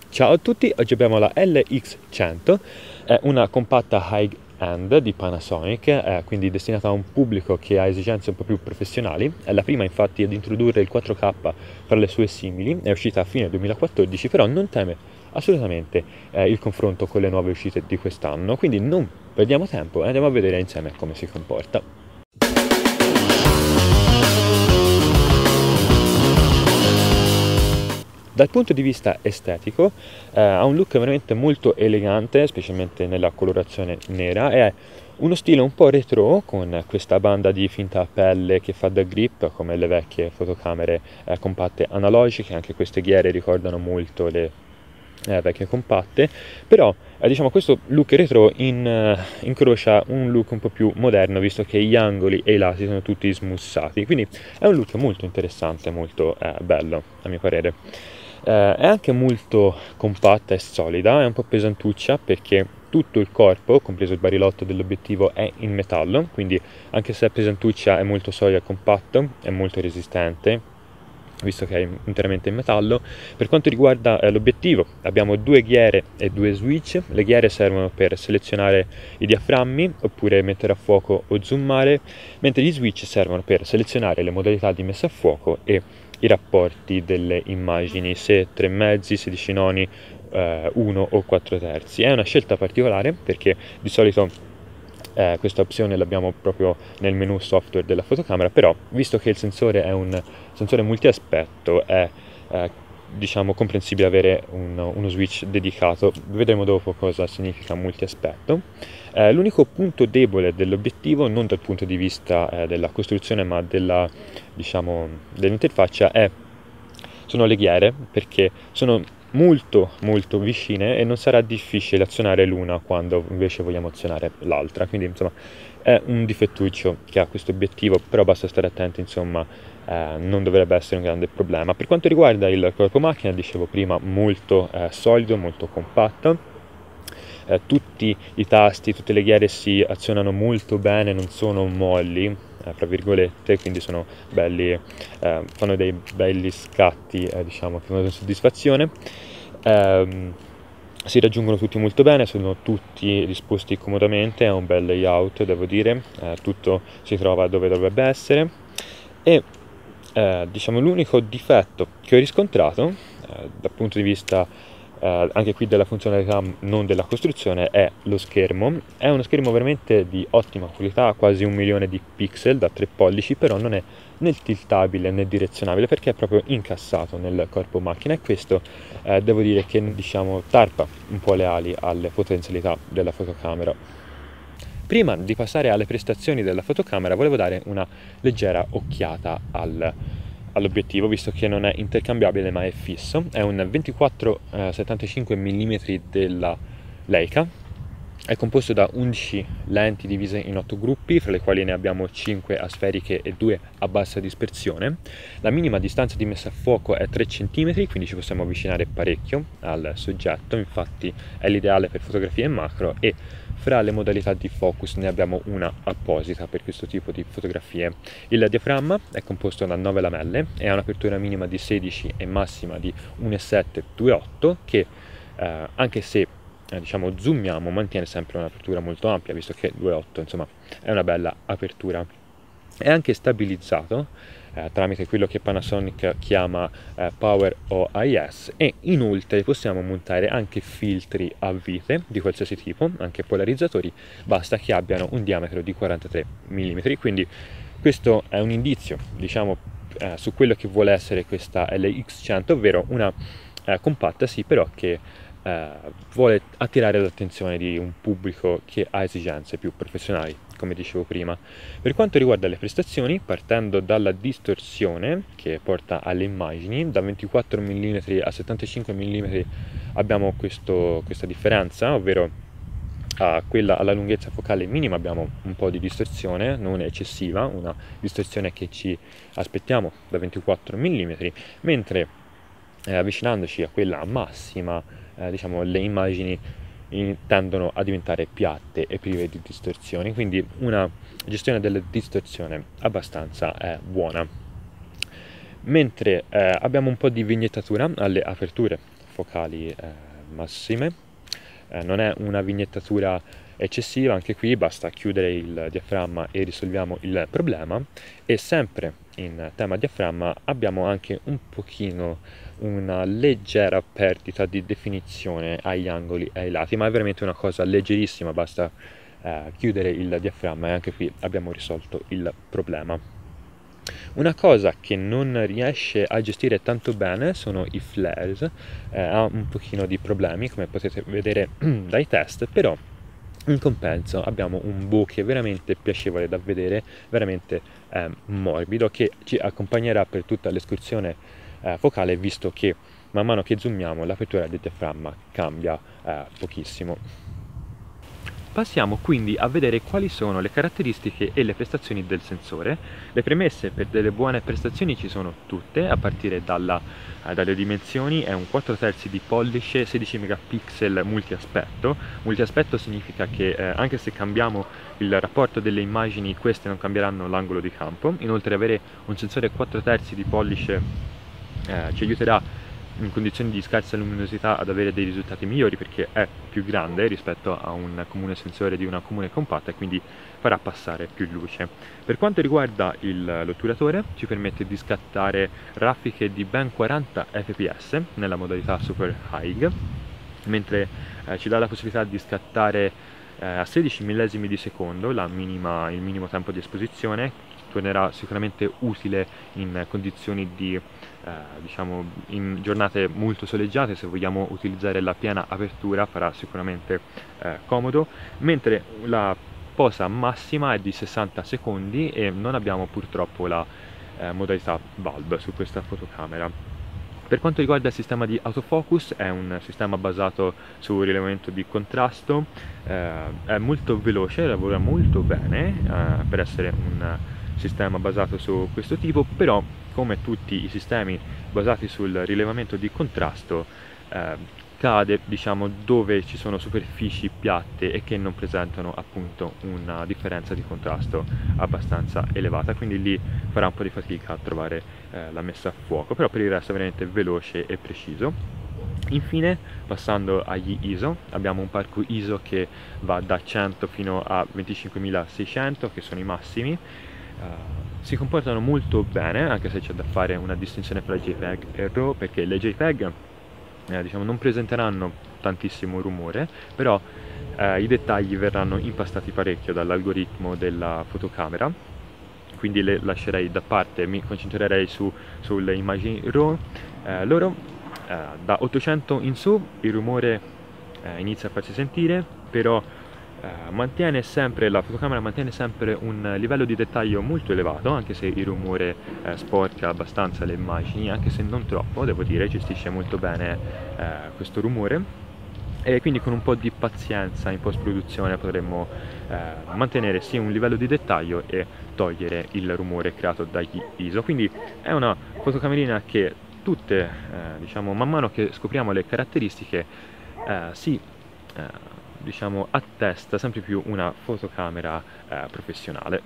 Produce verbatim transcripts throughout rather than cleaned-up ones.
Ciao a tutti, oggi abbiamo la L X cento, è una compatta high-end di Panasonic, eh, quindi destinata a un pubblico che ha esigenze un po' più professionali. È la prima infatti ad introdurre il quattro K tra le sue simili, è uscita a fine duemilaquattordici, però non teme assolutamente eh, il confronto con le nuove uscite di quest'anno, quindi non perdiamo tempo e andiamo a vedere insieme come si comporta. Dal punto di vista estetico eh, ha un look veramente molto elegante, specialmente nella colorazione nera, e è uno stile un po' retro con questa banda di finta pelle che fa da grip come le vecchie fotocamere eh, compatte analogiche. Anche queste ghiere ricordano molto le eh, vecchie compatte, però eh, diciamo questo look retro in, eh, incrocia un look un po' più moderno, visto che gli angoli e i lati sono tutti smussati, quindi è un look molto interessante, molto eh, bello a mio parere. Eh, è anche molto compatta e solida, è un po' pesantuccia perché tutto il corpo, compreso il barilotto dell'obiettivo, è in metallo, quindi anche se è pesantuccia è molto solida e compatto, è molto resistente, visto che è interamente in metallo. Per quanto riguarda eh, l'obiettivo, abbiamo due ghiere e due switch. Le ghiere servono per selezionare i diaframmi oppure mettere a fuoco o zoomare, mentre gli switch servono per selezionare le modalità di messa a fuoco e i rapporti delle immagini, se tre mezzi, sedici noni, eh, uno o quattro terzi. È una scelta particolare perché di solito eh, questa opzione l'abbiamo proprio nel menu software della fotocamera, però visto che il sensore è un sensore multiaspetto è eh, diciamo comprensibile avere un, uno switch dedicato. Vedremo dopo cosa significa multiaspetto. Eh, l'unico punto debole dell'obiettivo, non dal punto di vista eh, della costruzione ma della, diciamo, dell'interfaccia, è, sono le ghiere, perché sono molto molto vicine e non sarà difficile azionare l'una quando invece vogliamo azionare l'altra, quindi insomma è un difettuccio che ha questo obiettivo, però basta stare attenti, insomma eh, non dovrebbe essere un grande problema. Per quanto riguarda il corpo macchina, dicevo prima, molto eh, solido, molto compatto. Eh, tutti i tasti, tutte le ghiere si azionano molto bene, non sono molli, eh, tra virgolette, quindi sono belli, eh, fanno dei belli scatti, eh, diciamo, che fanno soddisfazione. Eh, si raggiungono tutti molto bene, sono tutti disposti comodamente, è un bel layout, devo dire, eh, tutto si trova dove dovrebbe essere. E eh, diciamo l'unico difetto che ho riscontrato eh, dal punto di vista Uh, anche qui della funzionalità, non della costruzione, è lo schermo. È uno schermo veramente di ottima qualità, quasi un milione di pixel da tre pollici, però non è né tiltabile né direzionabile perché è proprio incassato nel corpo macchina, e questo uh, devo dire che diciamo tarpa un po' le ali alle potenzialità della fotocamera. Prima di passare alle prestazioni della fotocamera volevo dare una leggera occhiata al all'obiettivo, visto che non è intercambiabile ma è fisso. È un ventiquattro settantacinque millimetri della Leica, è composto da undici lenti divise in otto gruppi, fra le quali ne abbiamo cinque asferiche e due a bassa dispersione. La minima distanza di messa a fuoco è tre centimetri, quindi ci possiamo avvicinare parecchio al soggetto, infatti è l'ideale per fotografie in macro, e fra le modalità di focus ne abbiamo una apposita per questo tipo di fotografie. Il diaframma è composto da nove lamelle e ha un'apertura minima di sedici e massima di uno virgola sette due otto, che eh, anche se eh, diciamo zoomiamo mantiene sempre un'apertura molto ampia, visto che due virgola otto insomma è una bella apertura. È anche stabilizzato eh, tramite quello che Panasonic chiama eh, Power O I S, e inoltre possiamo montare anche filtri a vite di qualsiasi tipo, anche polarizzatori, basta che abbiano un diametro di quarantatré millimetri, quindi questo è un indizio, diciamo, eh, su quello che vuole essere questa L X cento, ovvero una eh, compatta sì, però che eh, vuole attirare l'attenzione di un pubblico che ha esigenze più professionali, come dicevo prima. Per quanto riguarda le prestazioni, partendo dalla distorsione che porta alle immagini, da ventiquattro millimetri a settantacinque millimetri abbiamo questo, questa differenza, ovvero a quella alla lunghezza focale minima abbiamo un po' di distorsione, non eccessiva, una distorsione che ci aspettiamo da ventiquattro millimetri, mentre eh, avvicinandoci a quella massima, eh, diciamo, le immagini tendono a diventare piatte e prive di distorsioni, quindi una gestione della distorsione abbastanza eh, buona. Mentre eh, abbiamo un po' di vignettatura alle aperture focali eh, massime. Eh, non è una vignettatura eccessiva, anche qui basta chiudere il diaframma e risolviamo il problema. E sempre in tema diaframma abbiamo anche un pochino una leggera perdita di definizione agli angoli e ai lati, ma è veramente una cosa leggerissima, basta eh, chiudere il diaframma e anche qui abbiamo risolto il problema. Una cosa che non riesce a gestire tanto bene sono i flares, eh, ha un pochino di problemi come potete vedere dai test, però in compenso abbiamo un bokeh veramente piacevole da vedere, veramente eh, morbido, che ci accompagnerà per tutta l'escursione eh, focale, visto che man mano che zoomiamo l'apertura del diaframma cambia eh, pochissimo. Passiamo quindi a vedere quali sono le caratteristiche e le prestazioni del sensore. Le premesse per delle buone prestazioni ci sono tutte, a partire dalla, eh, dalle dimensioni. È un quattro terzi di pollice, sedici megapixel multiaspetto. Multiaspetto significa che eh, anche se cambiamo il rapporto delle immagini, queste non cambieranno l'angolo di campo. Inoltre avere un sensore quattro terzi di pollice eh, ci aiuterà in condizioni di scarsa luminosità ad avere dei risultati migliori, perché è più grande rispetto a un comune sensore di una comune compatta e quindi farà passare più luce. Per quanto riguarda l'otturatore, ci permette di scattare raffiche di ben quaranta F P S nella modalità Super High, mentre eh, ci dà la possibilità di scattare eh, a sedici millesimi di secondo la minima, il minimo tempo di esposizione. Tornerà sicuramente utile in condizioni di eh, diciamo in giornate molto soleggiate. Se vogliamo utilizzare la piena apertura farà sicuramente eh, comodo, mentre la posa massima è di sessanta secondi e non abbiamo purtroppo la eh, modalità bulb su questa fotocamera. Per quanto riguarda il sistema di autofocus, è un sistema basato sul rilevamento di contrasto, eh, è molto veloce, lavora molto bene eh, per essere un sistema basato su questo tipo, però come tutti i sistemi basati sul rilevamento di contrasto eh, cade, diciamo, dove ci sono superfici piatte e che non presentano appunto una differenza di contrasto abbastanza elevata, quindi lì farà un po' di fatica a trovare eh, la messa a fuoco, però per il resto è veramente veloce e preciso. Infine, passando agli I S O, abbiamo un parco I S O che va da cento fino a venticinquemilaseicento, che sono i massimi. Uh, si comportano molto bene, anche se c'è da fare una distinzione tra JPEG e RAW, perché le JPEG eh, diciamo, non presenteranno tantissimo rumore, però eh, i dettagli verranno impastati parecchio dall'algoritmo della fotocamera, quindi le lascerei da parte, mi concentrerei su, sulle immagini RAW. Eh, loro eh, da ottocento in su il rumore eh, inizia a farsi sentire, però Uh, mantiene sempre, la fotocamera mantiene sempre un livello di dettaglio molto elevato, anche se il rumore uh, sporca abbastanza le immagini, anche se non troppo, devo dire, gestisce molto bene uh, questo rumore, e quindi con un po' di pazienza in post-produzione potremmo uh, mantenere sia un livello di dettaglio e togliere il rumore creato dagli I S O. Quindi è una fotocamerina che tutte, uh, diciamo, man mano che scopriamo le caratteristiche uh, si uh, diciamo attesta sempre più una fotocamera eh, professionale.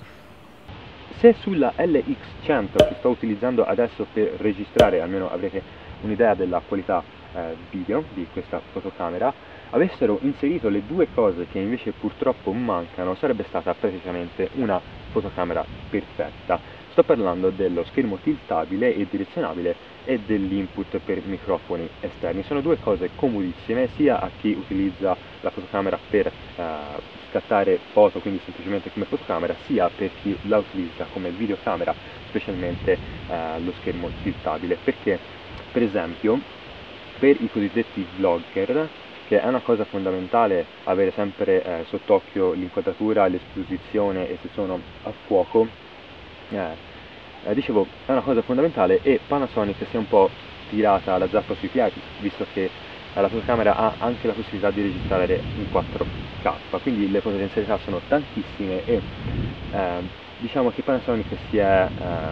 Se sulla L X cento che sto utilizzando adesso per registrare, almeno avrete un'idea della qualità eh, video di questa fotocamera, avessero inserito le due cose che invece purtroppo mancano, sarebbe stata praticamente una fotocamera perfetta. Sto parlando dello schermo tiltabile e direzionabile e dell'input per microfoni esterni. Sono due cose comodissime sia a chi utilizza la fotocamera per eh, scattare foto, quindi semplicemente come fotocamera, sia per chi la utilizza come videocamera, specialmente eh, lo schermo tiltabile, perché per esempio per i cosiddetti vlogger, che è una cosa fondamentale avere sempre eh, sott'occhio l'inquadratura, l'esposizione e se sono a fuoco, eh, eh, dicevo, è una cosa fondamentale, e Panasonic si è un po' tirata la zappa sui piedi, visto che eh, la fotocamera ha anche la possibilità di registrare in quattro K, quindi le potenzialità sono tantissime e eh, diciamo che Panasonic si è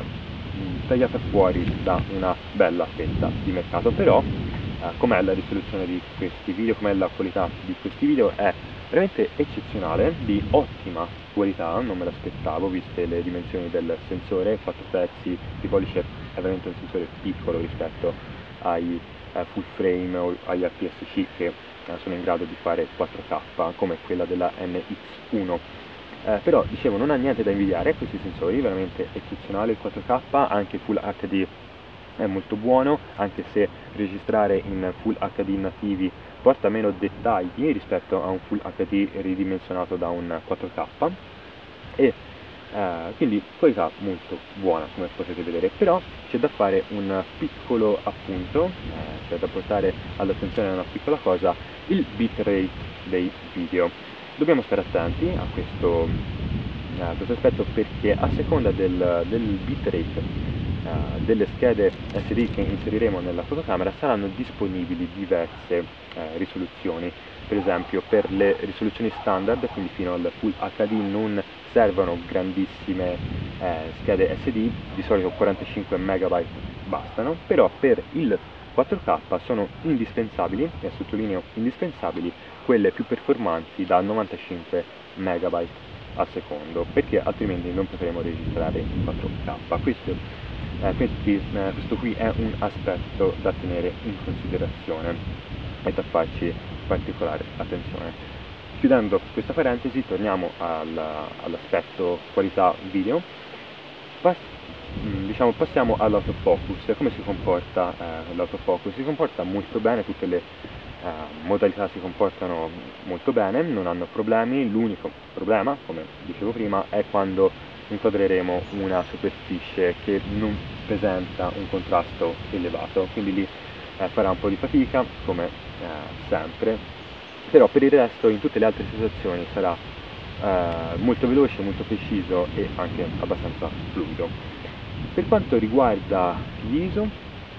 eh, tagliata fuori da una bella fetta di mercato, però Uh, com'è la risoluzione di questi video, com'è la qualità di questi video, è veramente eccezionale, di ottima qualità, non me l'aspettavo viste le dimensioni del sensore, quattro terzi di pollice è veramente un sensore piccolo rispetto ai eh, full frame o agli A P S C che eh, sono in grado di fare quattro K come quella della N X uno. Eh, però dicevo, non ha niente da invidiare a questi sensori, veramente eccezionale il quattro K, anche Full H D è molto buono, anche se registrare in Full H D nativi porta meno dettagli rispetto a un Full H D ridimensionato da un quattro K, e eh, quindi qualità molto buona come potete vedere. Però c'è da fare un piccolo appunto, eh, c'è da portare all'attenzione una piccola cosa: il bitrate dei video. Dobbiamo stare attenti a questo, a questo aspetto, perché a seconda del, del bitrate Uh, delle schede S D che inseriremo nella fotocamera saranno disponibili diverse uh, risoluzioni. Per esempio, per le risoluzioni standard, quindi fino al Full H D, non servono grandissime uh, schede S D, di solito quarantacinque megabyte bastano, però per il quattro K sono indispensabili, e sottolineo indispensabili, quelle più performanti da novantacinque megabyte al secondo, perché altrimenti non potremo registrare in quattro K. Questo Eh, questi, eh, questo qui è un aspetto da tenere in considerazione e da farci particolare attenzione. Chiudendo questa parentesi, torniamo al, all'aspetto qualità video. Pas diciamo, passiamo all'autofocus. Come si comporta eh, l'autofocus? Si comporta molto bene, tutte le eh, modalità si comportano molto bene, non hanno problemi. L'unico problema, come dicevo prima, è quando inquadreremo una superficie che non presenta un contrasto elevato, quindi lì eh, farà un po' di fatica come eh, sempre, però per il resto in tutte le altre situazioni sarà eh, molto veloce, molto preciso e anche abbastanza fluido. Per quanto riguarda gli I S O,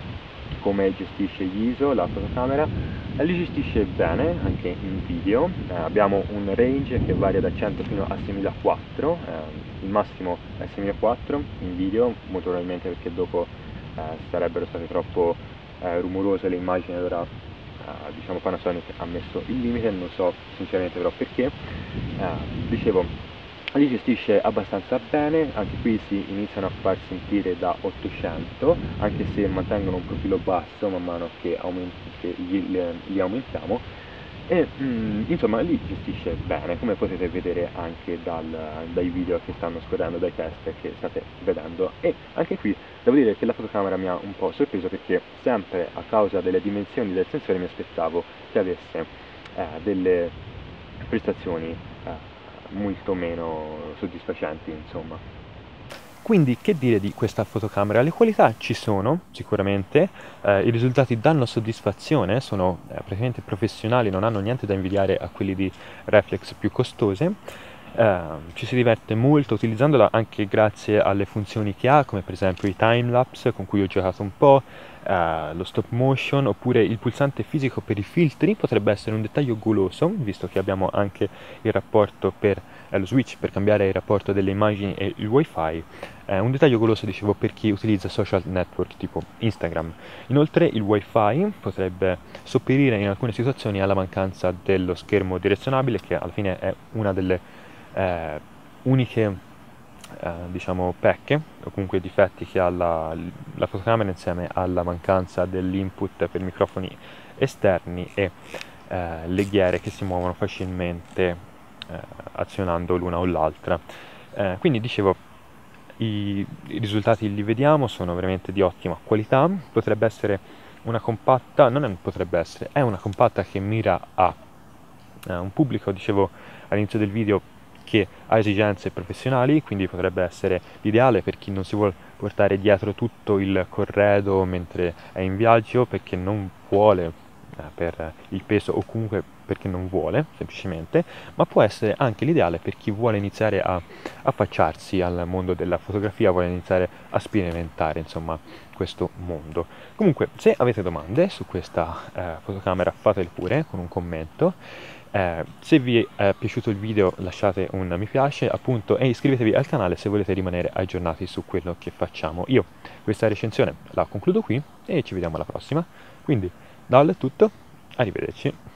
come gestisce gli I S O la fotocamera, eh, li gestisce bene anche in video. Eh, abbiamo un range che varia da cento fino a seimilaquattro, eh, il massimo è seimilaquattro in video, molto probabilmente perché dopo eh, sarebbero state troppo eh, rumorose le immagini, allora eh, diciamo Panasonic ha messo il limite, non so sinceramente però perché. Eh, dicevo, li gestisce abbastanza bene, anche qui si iniziano a far sentire da ottocento, anche se mantengono un profilo basso man mano che, che li, li aumentiamo, e mm, insomma li gestisce bene, come potete vedere anche dal, dai video che stanno scorrendo, dai test che state vedendo. E anche qui devo dire che la fotocamera mi ha un po' sorpreso, perché sempre a causa delle dimensioni del sensore mi aspettavo che avesse eh, delle prestazioni eh, molto meno soddisfacenti, insomma. Quindi che dire di questa fotocamera? Le qualità ci sono sicuramente, eh, i risultati danno soddisfazione, sono eh, praticamente professionali, non hanno niente da invidiare a quelli di reflex più costose. Eh, ci si diverte molto utilizzandola, anche grazie alle funzioni che ha, come per esempio i timelapse con cui ho giocato un po', eh, lo stop motion, oppure il pulsante fisico per i filtri potrebbe essere un dettaglio goloso, visto che abbiamo anche il rapporto per eh, lo switch per cambiare il rapporto delle immagini e il wifi. Eh, un dettaglio goloso, dicevo, per chi utilizza social network tipo Instagram. Inoltre il wifi potrebbe sopperire in alcune situazioni alla mancanza dello schermo direzionabile, che alla fine è una delle Eh, uniche eh, diciamo pecche o comunque difetti che ha la, la fotocamera, insieme alla mancanza dell'input per microfoni esterni e eh, le ghiere che si muovono facilmente eh, azionando l'una o l'altra. Eh, quindi dicevo, i, i risultati li vediamo, sono veramente di ottima qualità. Potrebbe essere una compatta, non è, potrebbe essere, è una compatta che mira a eh, un pubblico, dicevo all'inizio del video, che ha esigenze professionali, quindi potrebbe essere l'ideale per chi non si vuole portare dietro tutto il corredo mentre è in viaggio, perché non vuole, eh, per il peso, o comunque perché non vuole semplicemente, ma può essere anche l'ideale per chi vuole iniziare a affacciarsi al mondo della fotografia, vuole iniziare a sperimentare insomma questo mondo. Comunque, se avete domande su questa eh, fotocamera, fatele pure con un commento. Eh, se vi è piaciuto il video lasciate un mi piace, appunto, e iscrivetevi al canale se volete rimanere aggiornati su quello che facciamo. Io questa recensione la concludo qui e ci vediamo alla prossima. Quindi da Olle è tutto, arrivederci.